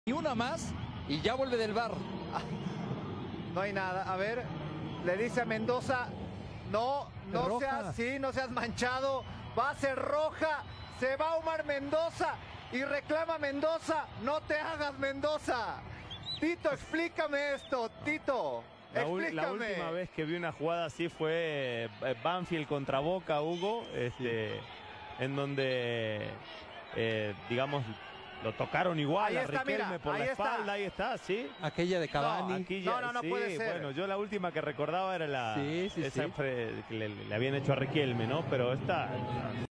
Y una más y ya vuelve del VAR. No hay nada. A ver, le dice a Mendoza, no seas manchado, va a ser roja, se va Omar Mendoza y reclama Mendoza, no te hagas Mendoza. Tito, explícame esto, Tito. La última vez que vi una jugada así fue Banfield contra Boca, Hugo, en donde, digamos, lo tocaron igual a Riquelme por la espalda, ahí está, sí. Aquella de Cavani. No puede ser. Bueno, yo la última que recordaba era Sí. esa que le habían hecho a Riquelme, ¿no? Pero esta...